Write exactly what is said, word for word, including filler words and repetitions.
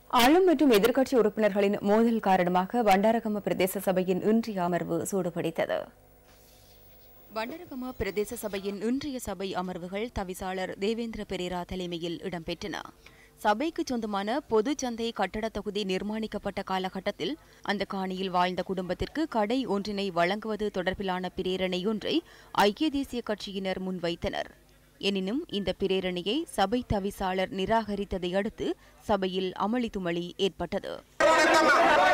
ஆளும் மற்றும் எதிர்க்கட்சி உறுப்பினர்களின் மோதல் காரணமாக வண்டாரகம பிரதேச சபையின் இன்றைய அமர்வு சூடுபிடித்தது. வண்டாரகம பிரதேச சபையின் இன்றைய சபை அமர்வுகள் தவிசாளர் தேவேந்திர பெரேரா தலைமையில் இடம்பெற்றன. சபைக்கு சொந்தமான பொது சந்தை கட்டட தொகுதி நிர்மாணிக்கப்பட்ட காலகட்டத்தில் அந்த காணியில் வாழ்ந்த குடும்பத்திற்கு கடை ஒன்றினை வழங்குவது தொடர்பிலான பிரேரணை ஒன்றை ஐக்கிய தேசிய கட்சியினர் முன்வைத்தனர். எனினும் இந்த பிரேரணையை சபை தவிசாளர் நிராகரித்ததை அடுத்து சபையில் அமளி துமளி ஏற்பட்டது.